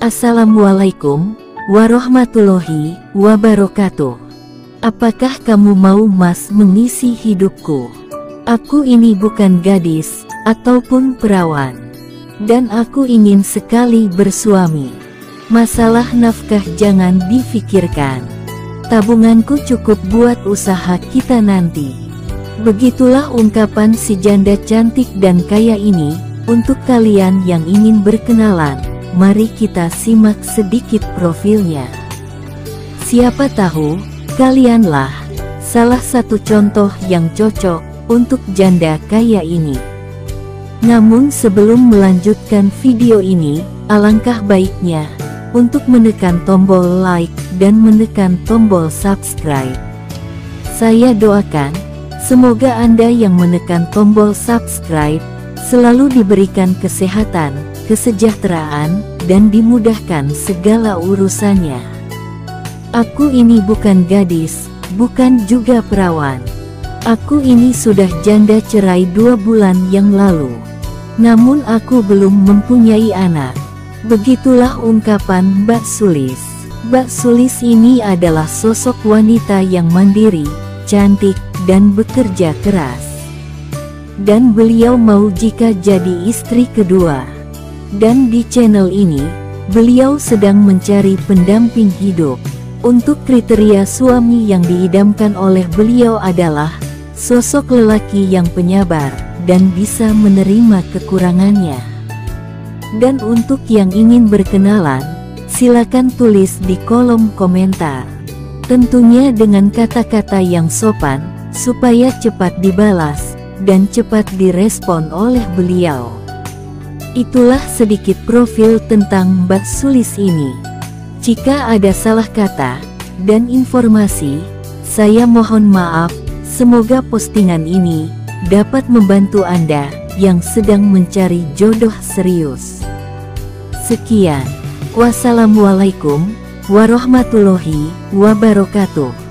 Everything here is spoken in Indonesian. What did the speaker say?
Assalamualaikum warahmatullahi wabarakatuh. Apakah kamu mau Mas mengisi hidupku? Aku ini bukan gadis ataupun perawan, dan aku ingin sekali bersuami. Masalah nafkah jangan difikirkan. Tabunganku cukup buat usaha kita nanti. Begitulah ungkapan si janda cantik dan kaya ini. Untuk kalian yang ingin berkenalan, mari kita simak sedikit profilnya. Siapa tahu, kalianlah salah satu contoh yang cocok untuk janda kaya ini. Namun sebelum melanjutkan video ini, alangkah baiknya untuk menekan tombol like dan menekan tombol subscribe. Saya doakan, semoga Anda yang menekan tombol subscribe selalu diberikan kesehatan, kesejahteraan, dan dimudahkan segala urusannya. Aku ini bukan gadis, bukan juga perawan. Aku ini sudah janda cerai 2 bulan yang lalu. Namun aku belum mempunyai anak. Begitulah ungkapan Mbak Sulis. Mbak Sulis ini adalah sosok wanita yang mandiri, cantik, dan bekerja keras. Dan beliau mau jika jadi istri kedua. Dan di channel ini, beliau sedang mencari pendamping hidup. Untuk kriteria suami yang diidamkan oleh beliau adalah sosok lelaki yang penyabar dan bisa menerima kekurangannya. Dan untuk yang ingin berkenalan, silakan tulis di kolom komentar. Tentunya dengan kata-kata yang sopan, supaya cepat dibalas dan cepat direspon oleh beliau. Itulah sedikit profil tentang Mbak Sulis ini. Jika ada salah kata dan informasi, saya mohon maaf. Semoga postingan ini dapat membantu Anda yang sedang mencari jodoh serius. Sekian, wassalamualaikum warahmatullahi wabarakatuh.